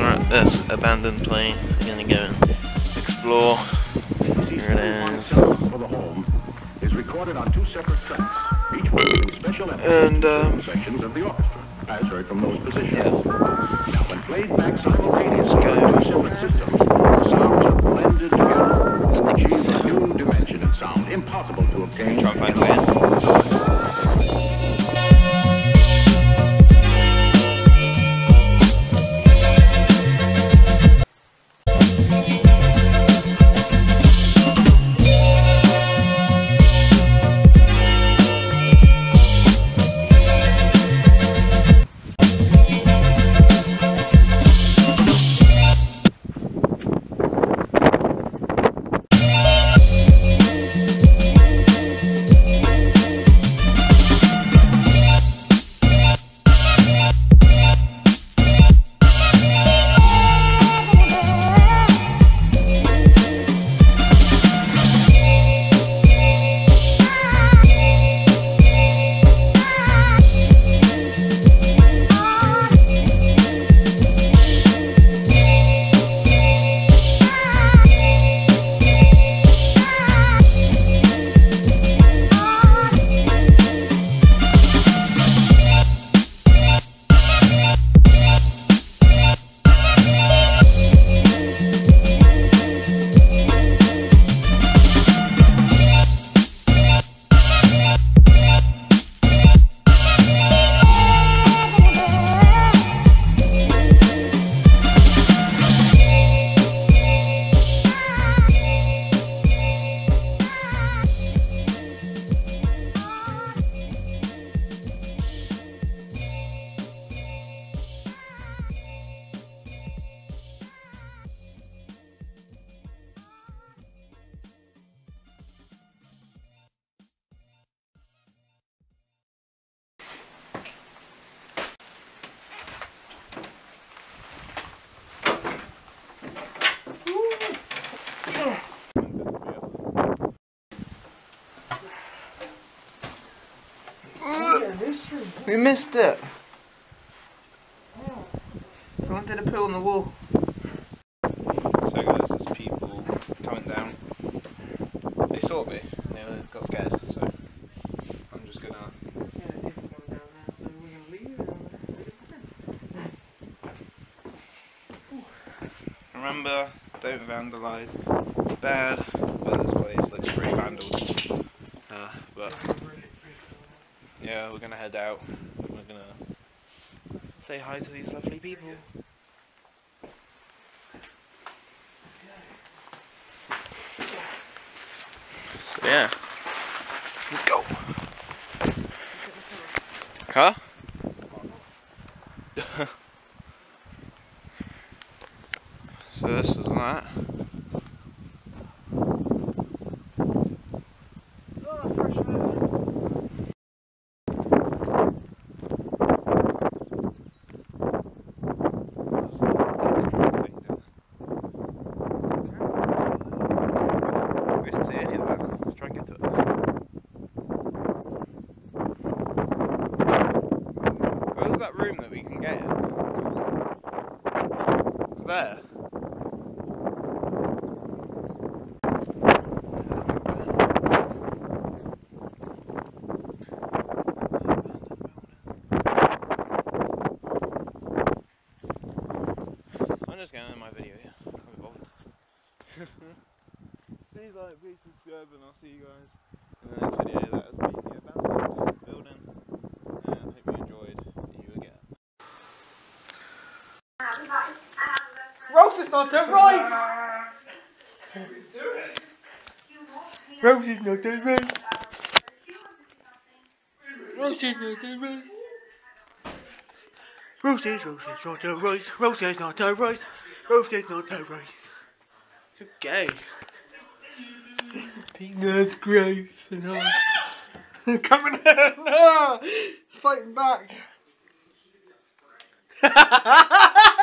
we're at this abandoned plane. We're gonna go and explore. Here it is. For the home is recorded on 2 separate tracks, each one special sections of the orchestra, as heard from those positions. Yeah. Now, when played back simultaneously on 2 separate systems, the sounds are blended together to achieve a new dimension in sound impossible to obtain. Try and find that. We missed it. Someone did a poo on the wall. So guys, there's people coming down. They saw me and they got scared, so I'm just gonna... Yeah, people come down now, so we're gonna leave and Remember, don't vandalise. It's bad, but this place looks pretty vandaled. But yeah, we're gonna head out. We're gonna say hi to these lovely people. So yeah, let's go. Huh? So this was that. We didn't see any of that. Let's try and get to it. Where was that room that we can get in? It's there. I'm just going to end my video here. I can't be bothered. Please like, please subscribe, and I'll see you guys in the next video. That has been the abandoned building, and hope you enjoyed. See you again. Rose is not the right! Rose is not the right! Rose is not the right! Rose is not the right! Rose is not the right! Rose is not the right! It's okay. Penis growth and all. Coming in! No! Fighting back!